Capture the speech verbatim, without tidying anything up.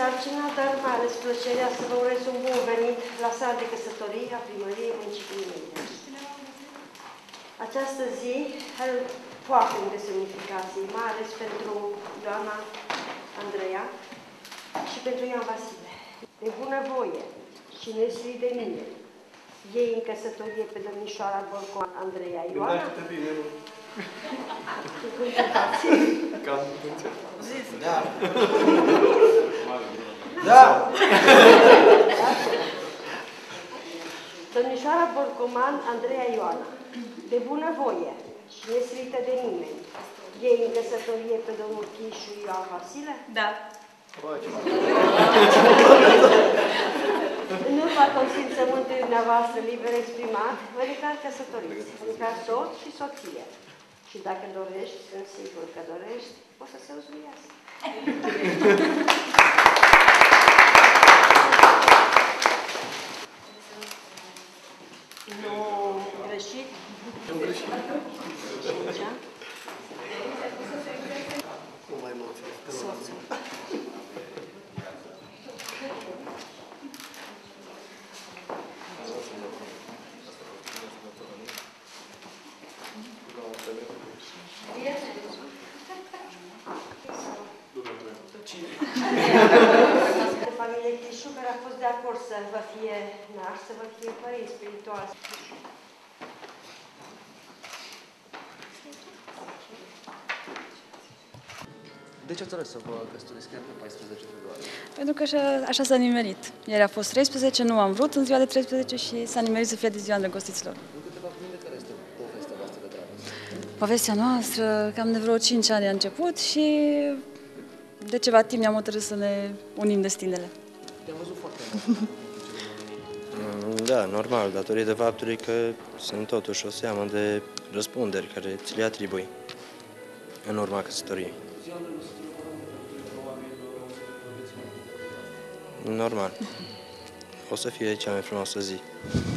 sarcina, dar mai ales plăcerea să vă urez un bun venit la sala de căsătorie a primăriei municipiului Mediaș. Această zi are foarte multe semnificații, mai ales pentru Ioana Andreea și pentru Ioan Vasile. De bunăvoie și nesilit de mine, ei în căsătorie pe domnișoara Borcoman Andreea Ioana. Gândește-te bine, nu? Cam Da. Da. Domnișoara Borcoman Andreea Ioana, de bunăvoie și nesilită de nimeni, ei în căsătorie pe domnul Chișu Ioan Vasile? Da. În urma consimțământului dumneavoastră liber exprimat, vă declar căsătoriți, vă declar soț și soție. Și dacă dorești, sunt sigur că dorești, o să se uzuiască. Nu greșit? Nu greșit. Nu mai emoții. Soțul. De familie Chișu, care a fost de acord să vă fie naș, să vă fie părinți spirituali. De ce ați ales să vă căsătoriți chiar pe paisprezece februarie? Pentru că așa, așa s-a nimerit. Ieri a fost treisprezece, nu am vrut în ziua de treisprezece și s-a nimerit să fie de ziua îndrăgostiților. În câteva cuvinte, care este povestea voastră de dragoste? Povestea noastră, cam de vreo cinci ani a început și de ceva timp ne-am hotărât să ne unim destinele. Te-am văzut foarte mult. Da, normal, datorită faptului că sunt totuși o seamă de răspunderi care ți le atribui în urma căsătoriei. Normal. O să fie cea mai frumoasă zi.